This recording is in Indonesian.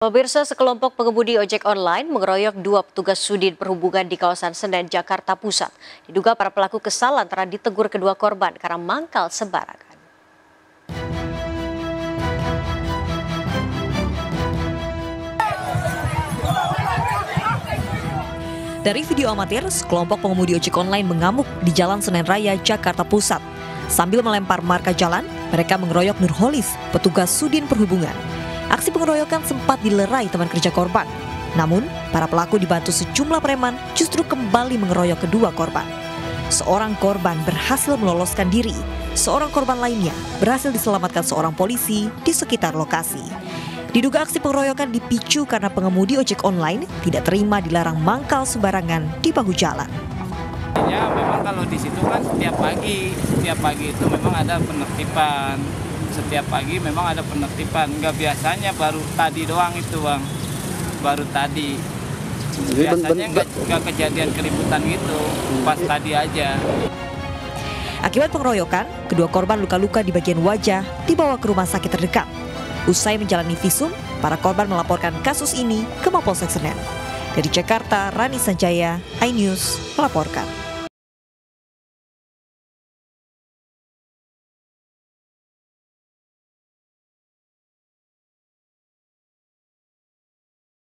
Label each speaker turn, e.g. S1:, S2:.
S1: Pemirsa, sekelompok pengemudi ojek online mengeroyok dua petugas Sudin Perhubungan di kawasan Senen, Jakarta Pusat. Diduga para pelaku kesal lantaran ditegur kedua korban karena mangkal sembarangan.
S2: Dari video amatir, sekelompok pengemudi ojek online mengamuk di Jalan Senen Raya, Jakarta Pusat. Sambil melempar marka jalan, mereka mengeroyok Nurholis, petugas Sudin Perhubungan. Aksi pengeroyokan sempat dilerai teman kerja korban. Namun, para pelaku dibantu sejumlah preman justru kembali mengeroyok kedua korban. Seorang korban berhasil meloloskan diri. Seorang korban lainnya berhasil diselamatkan seorang polisi di sekitar lokasi. Diduga aksi pengeroyokan dipicu karena pengemudi ojek online tidak terima dilarang mangkal sembarangan di bahu jalan.
S3: Ya, memang kalau di situ kan setiap pagi itu memang ada penertiban. Setiap pagi memang ada penertiban, nggak biasanya baru tadi doang itu Bang, baru tadi. Biasanya nggak kejadian keributan gitu, pas tadi aja.
S2: Akibat pengeroyokan, kedua korban luka-luka di bagian wajah dibawa ke rumah sakit terdekat. Usai menjalani visum, para korban melaporkan kasus ini ke Mapolsek Senen. Dari Jakarta, Rani Sanjaya, iNews melaporkan.